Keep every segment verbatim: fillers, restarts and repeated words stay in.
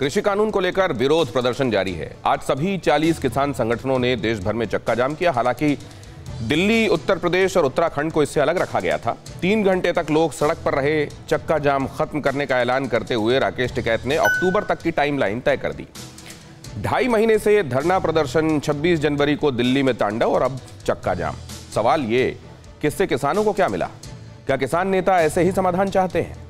कृषि कानून को लेकर विरोध प्रदर्शन जारी है। आज सभी चालीस किसान संगठनों ने देश भर में चक्का जाम किया। हालांकि दिल्ली, उत्तर प्रदेश और उत्तराखंड को इससे अलग रखा गया था। तीन घंटे तक लोग सड़क पर रहे। चक्का जाम खत्म करने का ऐलान करते हुए राकेश टिकैत ने अक्टूबर तक की टाइमलाइन तय कर दी। ढाई महीने से धरना प्रदर्शन, छब्बीस जनवरी को दिल्ली में तांडव और अब चक्का जाम। सवाल ये कि इससे किसानों को क्या मिला? क्या किसान नेता ऐसे ही समाधान चाहते हैं?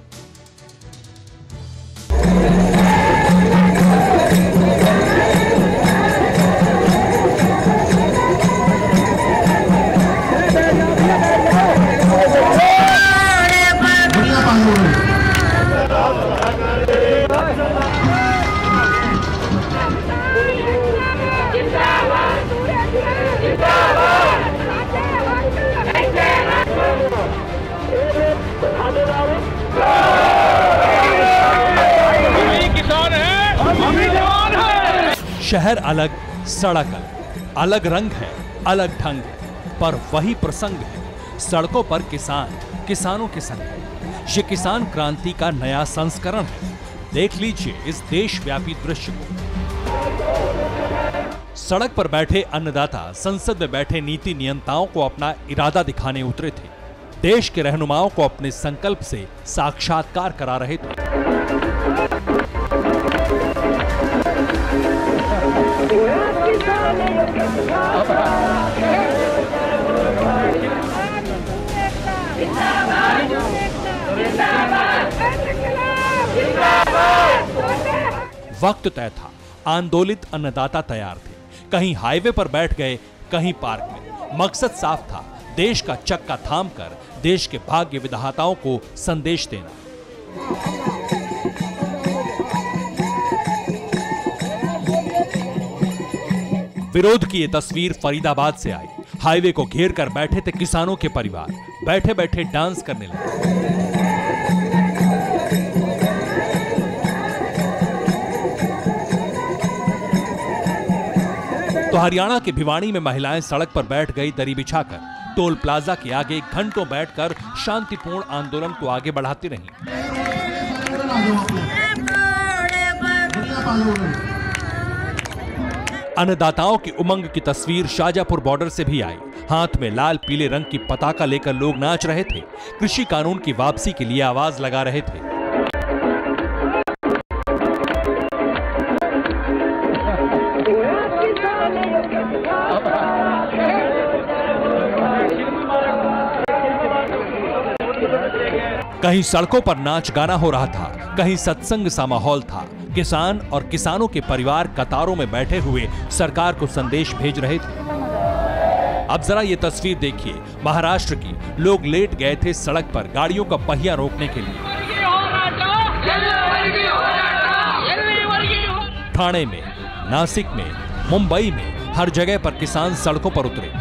शहर अलग, सड़क अलग, अलग रंग है, अलग ढंग है, पर वही प्रसंग है। सड़कों पर किसान किसानों के संग है। ये किसान क्रांति का नया संस्करण है। देख लीजिए इस देशव्यापी दृश्य को। सड़क पर बैठे अन्नदाता संसद में बैठे नीति नियंताओं को अपना इरादा दिखाने उतरे थे। देश के रहनुमाओं को अपने संकल्प से साक्षात्कार करा रहे थे। वक्त तय था, आंदोलित अन्नदाता तैयार थे। कहीं हाईवे पर बैठ गए, कहीं पार्क में। मकसद साफ था, देश का चक्का थामकर देश के भाग्य विधाताओं को संदेश देना। विरोध की ये तस्वीर फरीदाबाद से आई। हाईवे को घेर कर बैठे थे किसानों के परिवार। बैठे बैठे डांस करने लगे। तो हरियाणा के भिवानी में महिलाएं सड़क पर बैठ गई दरी बिछाकर। टोल प्लाजा के आगे घंटों बैठकर शांतिपूर्ण आंदोलन को आगे बढ़ाती रहीं। अन्नदाताओं की उमंग की तस्वीर शाजापुर बॉर्डर से भी आई। हाथ में लाल पीले रंग की पताका लेकर लोग नाच रहे थे। कृषि कानून की वापसी के लिए आवाज लगा रहे थे। कहीं सड़कों पर नाच गाना हो रहा था, कहीं सत्संग सा माहौल था। किसान और किसानों के परिवार कतारों में बैठे हुए सरकार को संदेश भेज रहे थे। अब जरा ये तस्वीर देखिए। महाराष्ट्र की। लोग लेट गए थे सड़क पर गाड़ियों का पहिया रोकने के लिए। ठाणे में, नासिक में, मुंबई में हर जगह पर किसान सड़कों पर उतरे।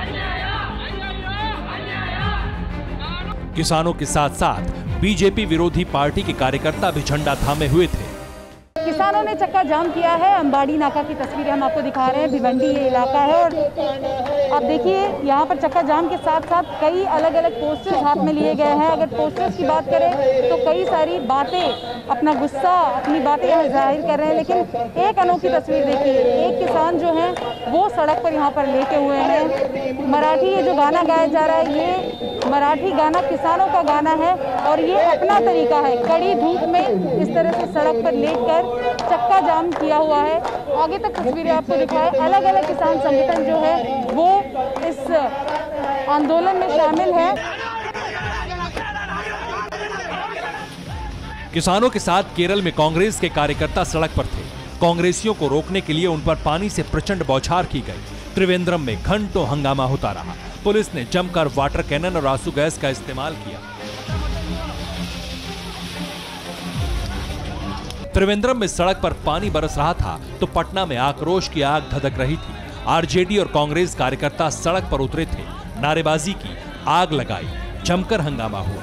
किसानों के साथ साथ बीजेपी विरोधी पार्टी के कार्यकर्ता भी झंडा थामे हुए थे। किसानों ने चक्का जाम किया है। अंबाड़ी नाका की तस्वीरें हम आपको दिखा रहे हैं। भिवंडी ये इलाका है और आप देखिए यहाँ पर चक्का जाम के साथ साथ कई अलग अलग पोस्टर्स हाथ में लिए गए हैं। अगर पोस्टर्स की बात करें तो कई सारी बातें, अपना गुस्सा, अपनी बातें यहाँ जाहिर कर रहे हैं। लेकिन एक अनोखी तस्वीर देखिए। एक किसान जो है वो सड़क पर यहाँ पर लेटे हुए हैं। मराठी ये जो गाना गाया जा रहा है, ये मराठी गाना किसानों का गाना है और ये अपना तरीका है। कड़ी धूप में इस तरह से सड़क पर लेटकर चक्का जाम किया हुआ है। आगे तक तस्वीरें आपको दिखाएं। अलग अलग किसान संगठन जो है वो इस आंदोलन में शामिल है। किसानों के साथ केरल में कांग्रेस के कार्यकर्ता सड़क पर थे। कांग्रेसियों को रोकने के लिए उन पर पानी से प्रचंड बौछार की गई। त्रिवेंद्रम में घंटों हंगामा होता रहा। पुलिस ने जमकर वाटर कैनन और आंसू गैस का इस्तेमाल किया। त्रिवेंद्रम में सड़क पर पानी बरस रहा था तो पटना में आक्रोश की आग धधक रही थी। आरजेडी और कांग्रेस कार्यकर्ता सड़क पर उतरे थे। नारेबाजी की, आग लगाई, जमकर हंगामा हुआ।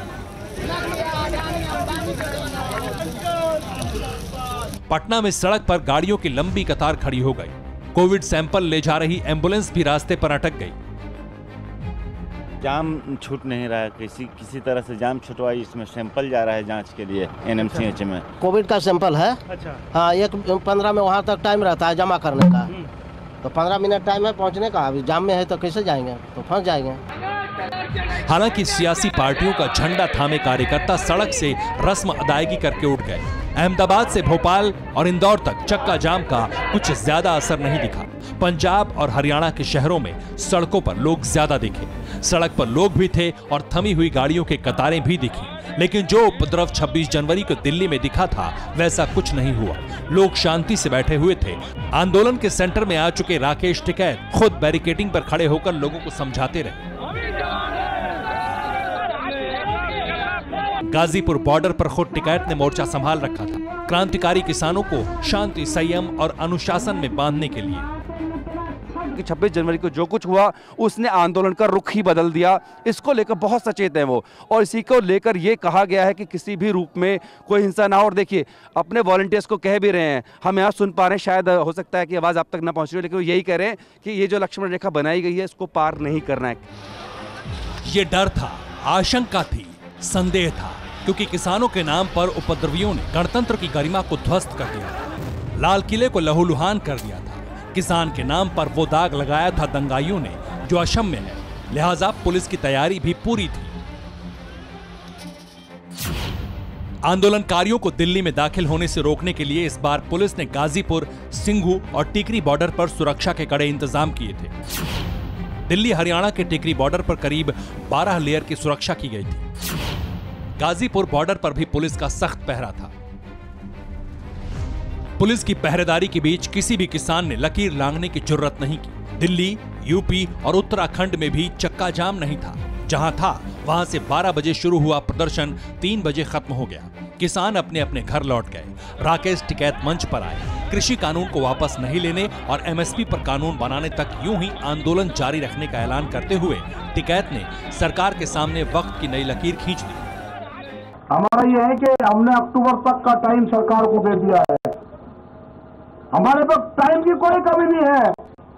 पटना में सड़क पर गाड़ियों की लंबी कतार खड़ी हो गई। कोविड सैंपल ले जा रही एम्बुलेंस भी रास्ते पर अटक गई। जाम छूट नहीं रहा है, किसी किसी तरह से जाम छुटवाई, इसमें सैंपल जा रहा है जांच के लिए एनएमसीएच में। कोविड का सैंपल है। अच्छा। हाँ, एक पंद्रह में वहाँ तक टाइम रहता है जमा करने का, तो पंद्रह मिनट टाइम है पहुँचने का। अभी जाम में है तो कैसे जाएंगे, तो फंस जाएंगे। हालांकि सियासी पार्टियों का झंडा थामे कार्यकर्ता सड़क से रस्म अदायगी करके उठ गए। अहमदाबाद से भोपाल और इंदौर तक चक्का जाम का कुछ ज्यादा असर नहीं दिखा। पंजाब और हरियाणा के शहरों में सड़कों पर लोग ज्यादा दिखे। सड़क पर लोग भी थे और थमी हुई गाड़ियों के कतारें भी दिखी, लेकिन जो उपद्रव छब्बीस जनवरी को दिल्ली में दिखा था वैसा कुछ नहीं हुआ। लोग शांति से बैठे हुए थे। आंदोलन के सेंटर में आ चुके राकेश टिकैत खुद बैरिकेडिंग पर खड़े होकर लोगों को समझाते रहे। गाजीपुर बॉर्डर पर खुद टिकैत ने मोर्चा संभाल रखा था, क्रांतिकारी किसानों को शांति, संयम और अनुशासन में बांधने के लिए। कि छब्बीस जनवरी को जो कुछ हुआ उसने आंदोलन का रुख ही बदल दिया। इसको लेकर बहुत सचेत है वो, और इसी को लेकर ये कहा गया है कि किसी भी रूप में कोई हिंसा ना हो। और देखिए, अपने वॉलंटियर्स को कह भी रहे हैं, हम यहाँ सुन पा रहे हैं, शायद हो सकता है कि आवाज़ आप तक ना पहुँच रही हो, लेकिन वो यही कह रहे हैं कि ये जो लक्ष्मण रेखा बनाई गई है इसको पार नहीं करना है। ये डर था, आशंका थी, संदेह था, क्योंकि किसानों के नाम पर उपद्रवियों ने गणतंत्र की गरिमा को ध्वस्त कर दिया, लाल किले को लहूलुहान कर दिया था। किसान के नाम पर वो दाग लगाया था दंगाइयों ने जो अक्षम्य है, लिहाजा पुलिस की तैयारी भी पूरी थी। आंदोलनकारियों को दिल्ली में दाखिल होने से रोकने के लिए इस बार पुलिस ने गाजीपुर, सिंघू और टिकरी बॉर्डर पर सुरक्षा के कड़े इंतजाम किए थे। दिल्ली हरियाणा के टिकरी बॉर्डर पर करीब बारह लेयर की सुरक्षा की गई थी। गाजीपुर बॉर्डर पर भी पुलिस का सख्त पहरा था। पुलिस की पहरेदारी के बीच किसी भी किसान ने लकीर लांघने की जुर्रत नहीं की। दिल्ली, यूपी और उत्तराखंड में भी चक्का जाम नहीं था। जहां था वहां से बारह बजे शुरू हुआ प्रदर्शन तीन बजे खत्म हो गया। किसान अपने अपने घर लौट गए। राकेश टिकैत मंच पर आए। कृषि कानून को वापस नहीं लेने और एमएसपी पर कानून बनाने तक यूं ही आंदोलन जारी रखने का ऐलान करते हुए टिकैत ने सरकार के सामने वक्त की नई लकीर खींच दी। हमारा यह है कि हमने अक्टूबर तक का टाइम सरकार को दे दिया है। हमारे पास टाइम की कोई कमी नहीं है,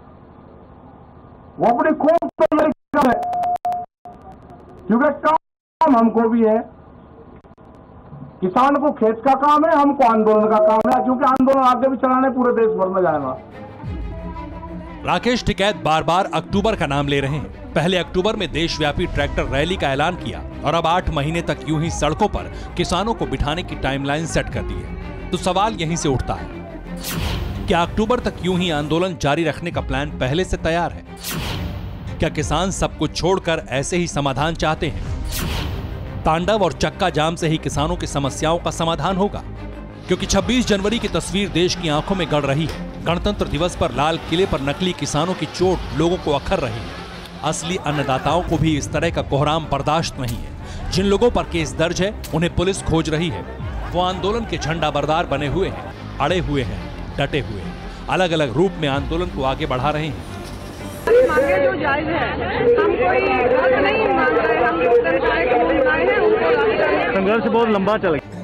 वो अपनी खूब तैयारी कर रहे, क्योंकि काम हमको भी है। किसान को खेत का काम है, हमको आंदोलन का काम है, क्योंकि आंदोलन आगे भी चलाने पूरे देश भर में जाएगा। राकेश टिकैत बार बार अक्टूबर का नाम ले रहे हैं। पहले अक्टूबर में देशव्यापी ट्रैक्टर रैली का ऐलान किया और अब आठ महीने तक यूं ही सड़कों पर किसानों को बिठाने की टाइमलाइन सेट कर दी है। तो सवाल यहीं से उठता है, क्या अक्टूबर तक यूं ही आंदोलन जारी रखने का प्लान पहले से तैयार है? क्या किसान सब कुछ छोड़कर ऐसे ही समाधान चाहते हैं? तांडव और चक्का जाम से ही किसानों की समस्याओं का समाधान होगा? क्योंकि छब्बीस जनवरी की तस्वीर देश की आंखों में गड़ रही है। गणतंत्र दिवस पर लाल किले पर नकली किसानों की चोट लोगों को अखर रही है। असली अन्नदाताओं को भी इस तरह का कोहराम बर्दाश्त नहीं है। जिन लोगों पर केस दर्ज है उन्हें पुलिस खोज रही है। वो आंदोलन के झंडा बरदार बने हुए हैं, अड़े हुए हैं, डटे हुए हैं, अलग अलग रूप में आंदोलन को आगे बढ़ा रहे हैं। मांगे जो जायज है, हम कोई हक नहीं मांग रहे, हम सरकार को बुलाए हैं, उनको संघर्ष बहुत लंबा चल गया।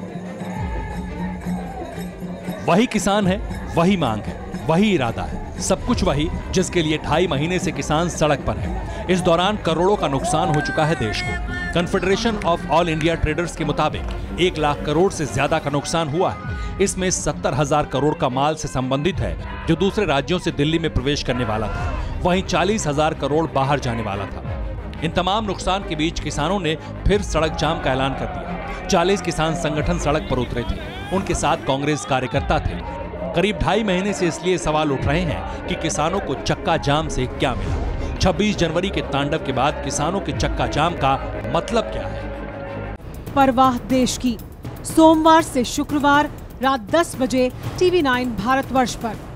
वही किसान है, वही मांग है, वही इरादा है, सब कुछ वही जिसके लिए ढाई महीने से किसान सड़क पर है। इस दौरान करोड़ों का नुकसान हो चुका है देश को। Confederation of all India traders के मुताबिक एक लाख करोड़ से ज्यादा का नुकसान हुआ है। इसमें सत्तर हजार करोड़ का माल से संबंधित है जो दूसरे राज्यों से दिल्ली में प्रवेश करने वाला था। वहीं चालीस हजार करोड़ बाहर जाने वाला था। इन तमाम नुकसान के बीच किसानों ने फिर सड़क जाम का ऐलान कर दिया। चालीस किसान संगठन सड़क पर उतरे थे। उनके साथ कांग्रेस कार्यकर्ता थे। करीब ढाई महीने से इसलिए सवाल उठ रहे हैं कि किसानों को चक्का जाम से क्या मिला। छब्बीस जनवरी के तांडव के बाद किसानों के चक्का जाम का मतलब क्या है? परवाह देश की, सोमवार से शुक्रवार रात दस बजे टीवी नाइन भारतवर्ष पर।